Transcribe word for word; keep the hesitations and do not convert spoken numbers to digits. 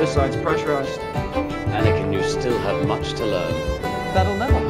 other side's pressurized. Anakin, you still have much to learn. That'll never